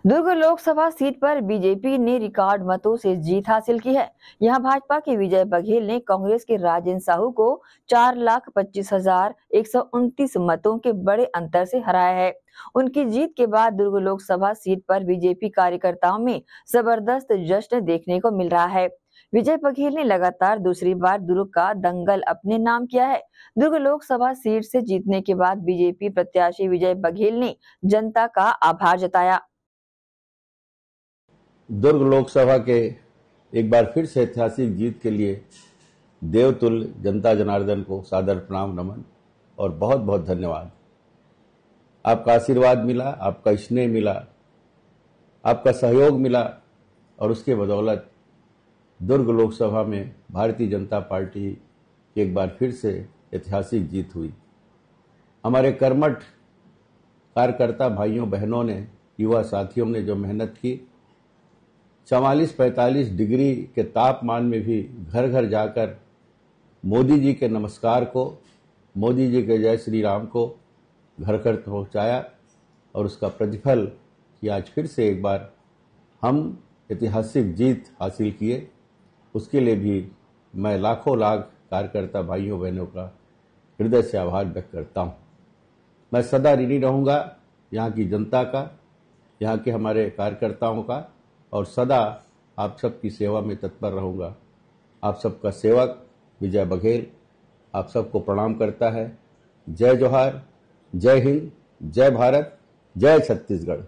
दुर्ग Lok Sabha seat पर BJP ने record मतों से जीत हासिल की है। यहां भाजपा के विजय बघेल ने कांग्रेस के राजेंद्र साहू को 4,25,129 मतों के बड़े अंतर से हराया है। उनकी जीत के बाद दुर्ग लोकसभा सीट पर बीजेपी कार्यकर्ताओं में जबरदस्त जश्न देखने को मिल रहा है। विजय बघेल ने लगातार दूसरी बार दुर्ग का दंगल अपने नाम किया है। दुर्ग लोकसभा सीट से जीतने के बाद बीजेपी प्रत्याशी विजय बघेल ने जनता का आभार जताया। दुर्ग लोकसभा के एक बार फिर से ऐतिहासिक जीत के लिए देवतुल्य जनता जनार्दन को सादर प्रणाम नमन और बहुत बहुत धन्यवाद। आपका आशीर्वाद मिला, आपका स्नेह मिला, आपका सहयोग मिला और उसके बदौलत दुर्ग लोकसभा में भारतीय जनता पार्टी की एक बार फिर से ऐतिहासिक जीत हुई। हमारे कर्मठ कार्यकर्ता भाइयों बहनों ने, युवा साथियों ने जो मेहनत की, 44-45 डिग्री के तापमान में भी घर घर जाकर मोदी जी के नमस्कार को, मोदी जी के जय श्री राम को घर घर पहुंचाया और उसका प्रतिफल कि आज फिर से एक बार हम ऐतिहासिक जीत हासिल किए। उसके लिए भी मैं लाखों लाख कार्यकर्ता भाइयों बहनों का हृदय से आभार व्यक्त करता हूं। मैं सदा ऋणी रहूंगा यहाँ की जनता का, यहाँ के हमारे कार्यकर्ताओं का, और सदा आप सबकी सेवा में तत्पर रहूंगा। आप सबका सेवक विजय बघेल आप सबको प्रणाम करता है। जय जोहार, जय हिंद, जय भारत, जय छत्तीसगढ़।